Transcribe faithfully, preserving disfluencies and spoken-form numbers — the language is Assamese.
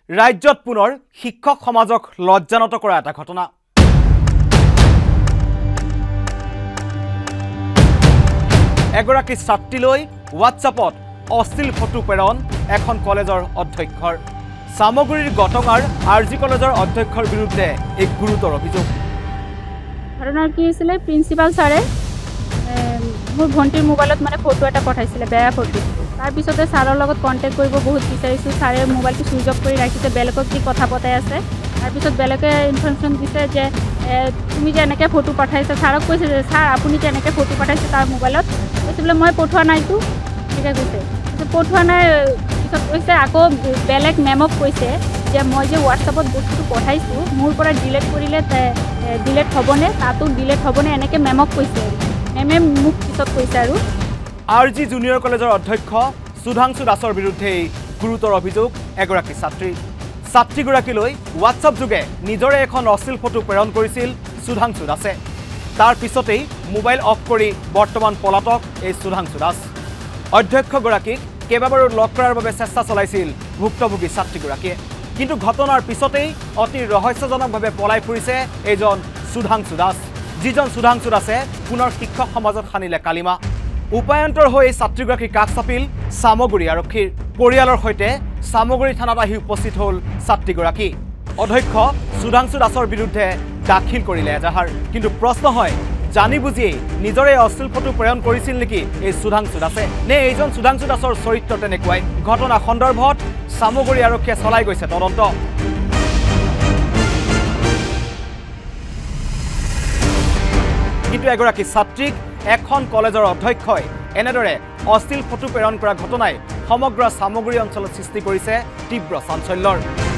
ৰাজ্যত পুনৰ শিক্ষক সমাজক লজ্জানত কৰা এটা ঘটনা এগৰাকী ছাত্ৰীলৈ হোৱাটছআপত অশ্লীল ফটো প্ৰেৰণ এখন কলেজৰ অধ্যক্ষৰ সামগুৰিৰ গটঙাৰ আৰজি কলেজৰ অধ্যক্ষৰ বিৰুদ্ধে এক গুৰুতৰ অভিযোগ ঘটনা কি হৈছিল প্ৰিন্সিপাল ছাৰে মোৰ ভণ্টিৰ মোবাইলত মানে ফটো এটা পঠাইছিল বেয়া ফটো তাৰ পিছতে ছাৰৰ লগত কন্টেক্ট কৰিব বহুত বিচাৰিছো ছাৰে মোবাইলটো সুইচ অফ কৰি ৰাখিছে বেলেগক কি কথা পতাই আছে তাৰ পিছত বেলেগে ইনফৰমেশ্যন দিছে যে তুমি যে এনেকৈ ফটো পঠাইছে ছাৰক কৈছে যে ছাৰ আপুনি যে এনেকৈ ফটো পঠাইছে তাৰ মোবাইলত কৈছে বোলে মই পঠোৱা নাইতো ঠিকে কৈছে পঠোৱা নাই পিছত কৈছে আকৌ বেলেগ মেমক কৈছে যে মই যে হোৱাটছআপত বস্তুটো পঠাইছোঁ মোৰ পৰা ডিলেট কৰিলে ডিলেট হ'বনে তাতো ডিলেট হ'বনে এনেকৈ মেমক কৈছে মেমে মোক পিছত কৈছে আৰু আৰজি জুনিয়ৰ কলেজৰ অধ্যক্ষ সুধাংশু দাসৰ বিৰুদ্ধে গুৰুতৰ অভিযোগ এগৰাকী ছাত্ৰী ছাত্ৰীগৰাকীলৈ হোৱাটছআপ যোগে নিজৰে এখন অশ্লীল ফটো প্ৰেৰণ কৰিছিল সুধাংশু দাসে তাৰ পিছতেই মোবাইল অফ কৰি বৰ্তমান পলাতক এই সুধাংশু দাস অধ্যক্ষগৰাকীক কেইবাবাৰো লগ কৰাৰ বাবে চেষ্টা চলাইছিল ভুক্তভোগী ছাত্ৰীগৰাকীয়ে কিন্তু ঘটনাৰ পিছতেই অতি ৰহস্যজনকভাৱে পলাই ফুৰিছে এইজন সুধাংশু দাস যিজন সুধাংশু দাসে পুনৰ শিক্ষক সমাজত সানিলে কালিমা উপায়ন্তৰ হৈ ছাত্ৰীগৰাকীৰ কাষ চাপিল সামগুৰি আৰক্ষীৰ পৰিয়ালৰ সৈতে সামগুৰি থানাত আহি উপস্থিত হ'ল ছাত্ৰীগৰাকী অধ্যক্ষ সুধাংশু দাসৰ বিৰুদ্ধে দাখিল কৰিলে এজাহাৰ কিন্তু প্ৰশ্ন হয় জানি বুজিয়েই নিজৰে অশ্লীল ফটো প্ৰেৰণ কৰিছিল নেকি এই সুধাংশু দাসে নে এইজন সুধাংশু দাসৰ চৰিত্ৰ তেনেকুৱাই ঘটনা সন্দৰ্ভত সামগুৰি আৰক্ষীয়ে চলাই গৈছে তদন্ত কিন্তু এগৰাকী ছাত্ৰীক এখন কলেজৰ অধ্যক্ষই এনেদৰে অশ্লীল ফটো প্ৰেৰণ কৰা ঘটনাই সমগ্ৰ সামগুৰি অঞ্চলত সৃষ্টি কৰিছে তীব্ৰ চাঞ্চল্যৰ